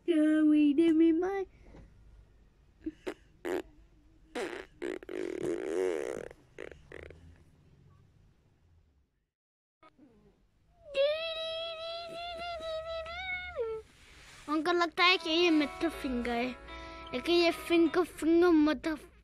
Reading me my. उनको लगता है कि ये मित्र फिंगर है, लेकिन ये फिंगर मतलब